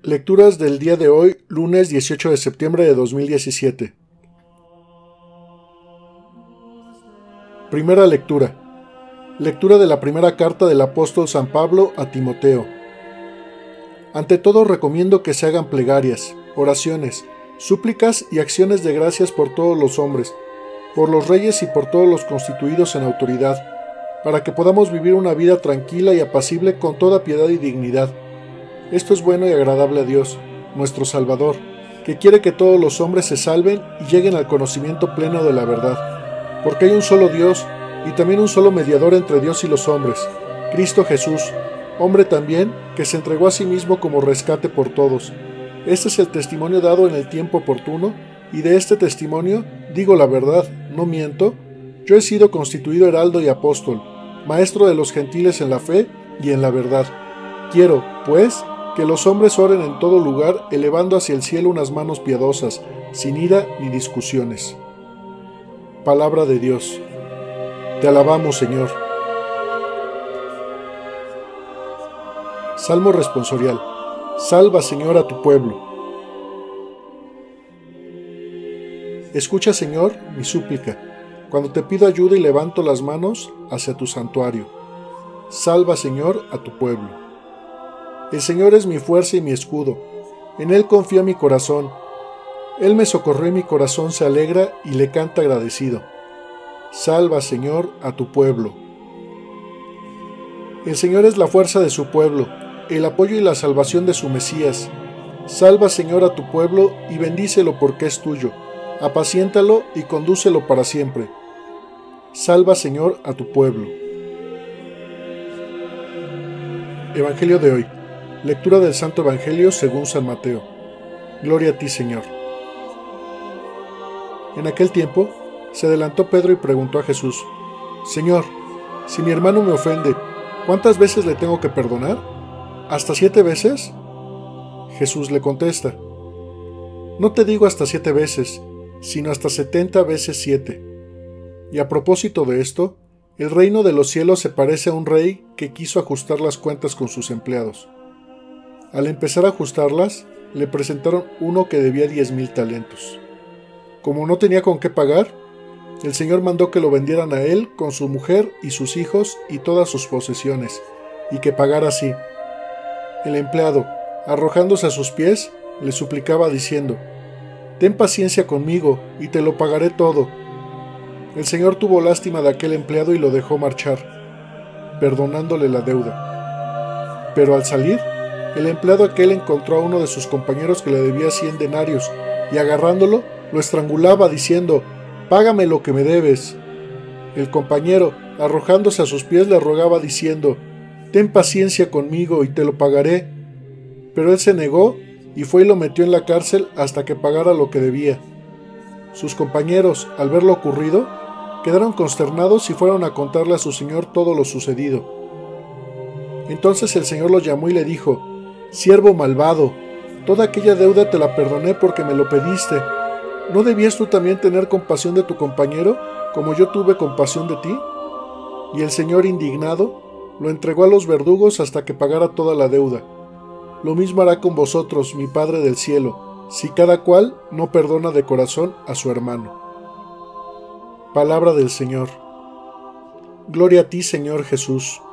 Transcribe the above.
Lecturas del día de hoy, lunes 18 de septiembre de 2017. Primera lectura. Lectura de la primera carta del apóstol San Pablo a Timoteo. Ante todo recomiendo que se hagan plegarias, oraciones, súplicas y acciones de gracias por todos los hombres, por los reyes y por todos los constituidos en autoridad, para que podamos vivir una vida tranquila y apacible con toda piedad y dignidad. Esto es bueno y agradable a Dios, nuestro Salvador, que quiere que todos los hombres se salven y lleguen al conocimiento pleno de la verdad. Porque hay un solo Dios y también un solo mediador entre Dios y los hombres, Cristo Jesús, hombre también, que se entregó a sí mismo como rescate por todos. Este es el testimonio dado en el tiempo oportuno, y de este testimonio digo la verdad, no miento. Yo he sido constituido heraldo y apóstol, maestro de los gentiles en la fe y en la verdad. Quiero, pues, que los hombres oren en todo lugar, elevando hacia el cielo unas manos piadosas, sin ira ni discusiones. Palabra de Dios. Te alabamos, Señor. Salmo responsorial. Salva, Señor, a tu pueblo. Escucha, Señor, mi súplica, cuando te pido ayuda y levanto las manos hacia tu santuario. Salva, Señor, a tu pueblo. El Señor es mi fuerza y mi escudo. En Él confía mi corazón. Él me socorrió y mi corazón se alegra y le canta agradecido. Salva, Señor, a tu pueblo. El Señor es la fuerza de su pueblo, el apoyo y la salvación de su Mesías. Salva, Señor, a tu pueblo y bendícelo porque es tuyo. Apaciéntalo y condúcelo para siempre. Salva, Señor, a tu pueblo. Evangelio de hoy. Lectura del Santo Evangelio según San Mateo. Gloria a ti, Señor. En aquel tiempo, se adelantó Pedro y preguntó a Jesús: Señor, si mi hermano me ofende, ¿cuántas veces le tengo que perdonar? ¿Hasta 7 veces? Jesús le contesta: No te digo hasta 7 veces, sino hasta 70 veces 7. Y a propósito de esto, el reino de los cielos se parece a un rey que quiso ajustar las cuentas con sus empleados. Al empezar a ajustarlas, le presentaron uno que debía 10,000 talentos. Como no tenía con qué pagar, el Señor mandó que lo vendieran a él con su mujer y sus hijos y todas sus posesiones, y que pagara así. El empleado, arrojándose a sus pies, le suplicaba diciendo: Ten paciencia conmigo, y te lo pagaré todo. El Señor tuvo lástima de aquel empleado y lo dejó marchar, perdonándole la deuda. Pero al salir, el empleado aquel encontró a uno de sus compañeros que le debía 100 denarios, y agarrándolo, lo estrangulaba diciendo: Págame lo que me debes. El compañero, arrojándose a sus pies, le rogaba diciendo: Ten paciencia conmigo y te lo pagaré. Pero él se negó y fue y lo metió en la cárcel hasta que pagara lo que debía. Sus compañeros, al ver lo ocurrido, quedaron consternados y fueron a contarle a su señor todo lo sucedido. Entonces el Señor lo llamó y le dijo: Siervo malvado, toda aquella deuda te la perdoné porque me lo pediste. ¿No debías tú también tener compasión de tu compañero, como yo tuve compasión de ti? Y el Señor, indignado, lo entregó a los verdugos hasta que pagara toda la deuda. Lo mismo hará con vosotros, mi Padre del cielo, si cada cual no perdona de corazón a su hermano. Palabra del Señor. Gloria a ti, Señor Jesús.